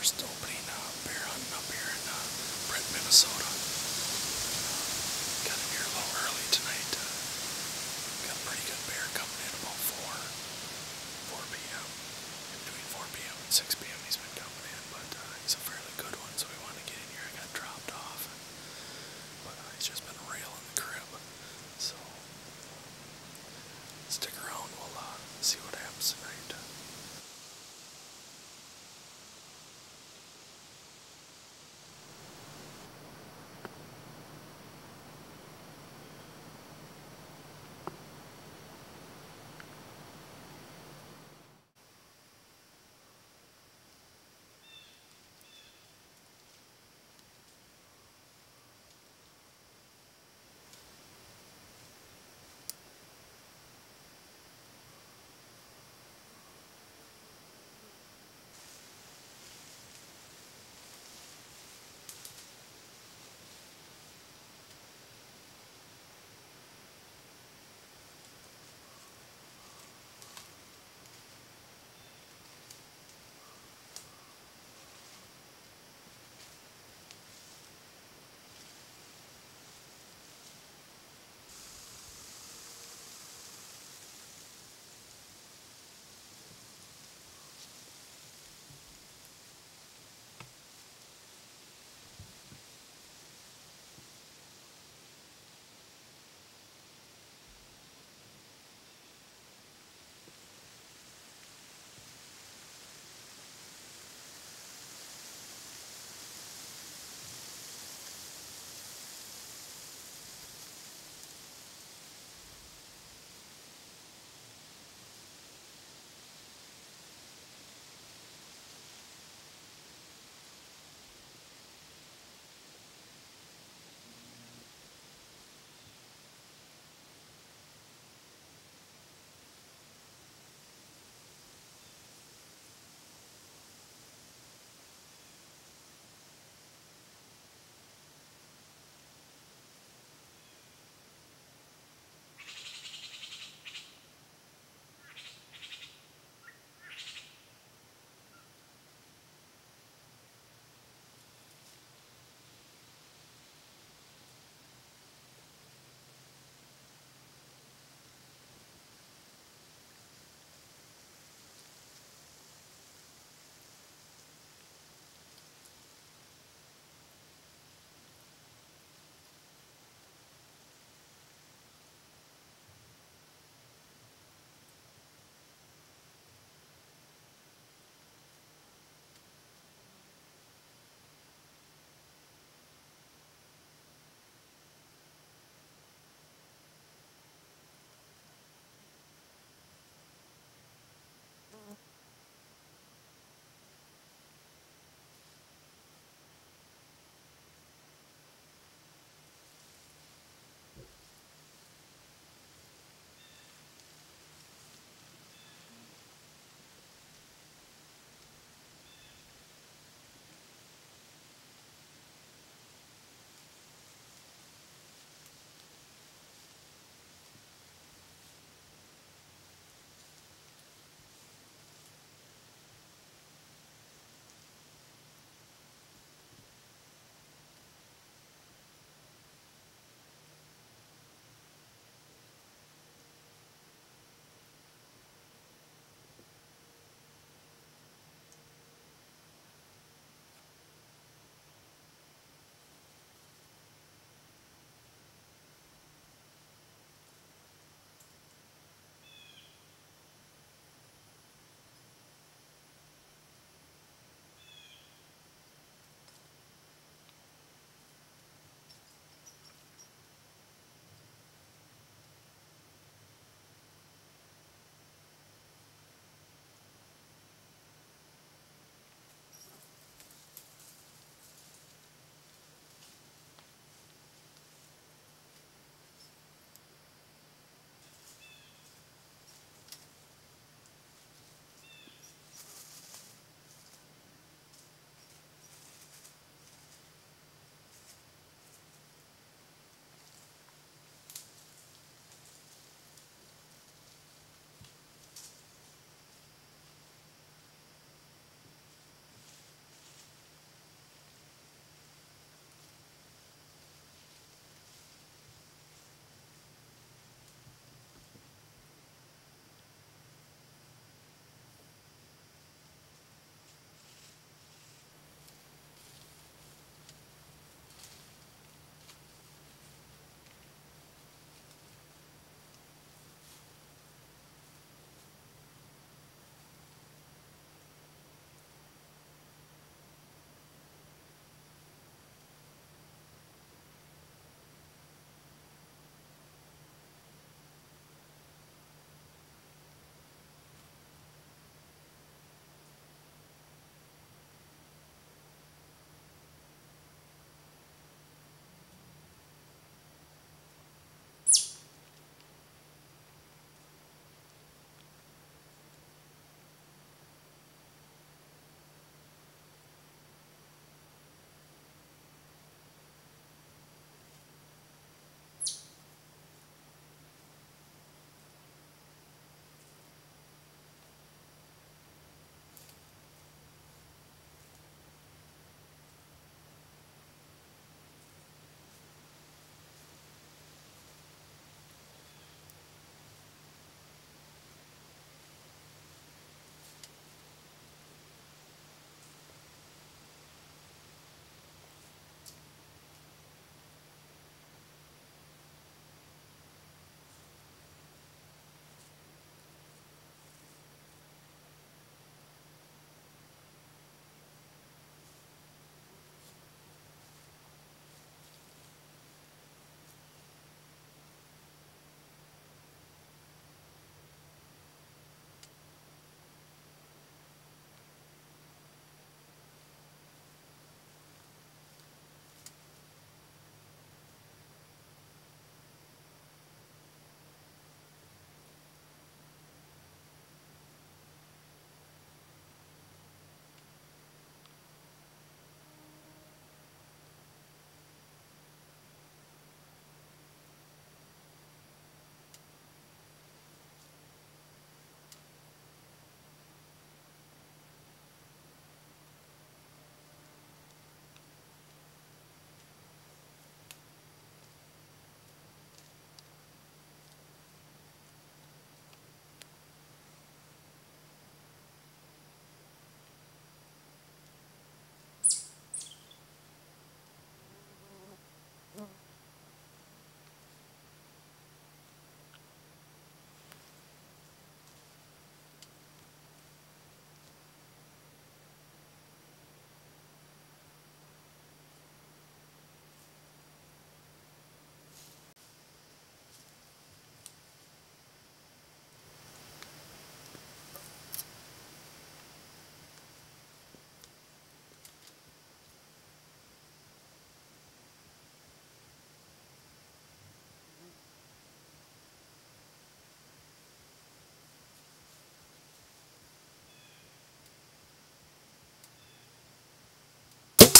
first opening bear hunting up here in Brent, Minnesota. Got in here a little early tonight. Got a pretty good bear coming in about 4 p.m. Between 4 p.m. and 6 p.m. he's been coming in, but he's a fairly good one, so we wanted to get in here. I got dropped off, but he's just been railing the crib. So stick around, we'll see what happens tonight.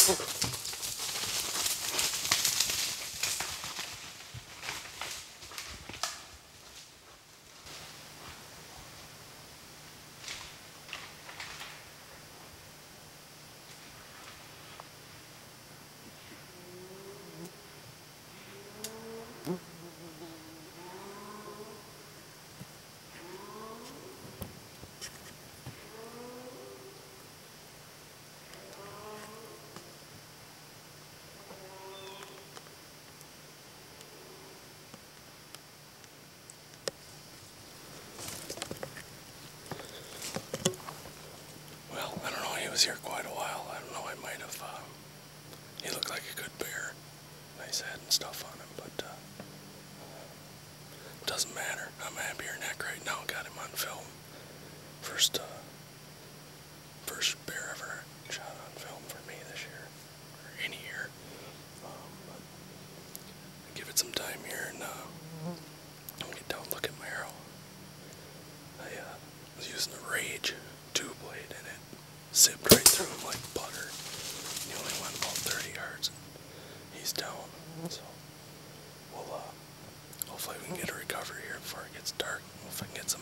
Well, I don't know, he was here quite a while. I don't know, I might have, he looked like a good bear. Nice head and stuff on him, but, doesn't matter. I'm a happier neck right now, got him on film. First bear ever shot on film for me this year, or any year. But give it some time here, and, I'll get down and look at my arrow. I, was using a Rage 2-blade, and it zipped right through him like butter. He only went about 30 yards, and he's down. So we'll hopefully we can get a recovery here before it gets dark. If I can get some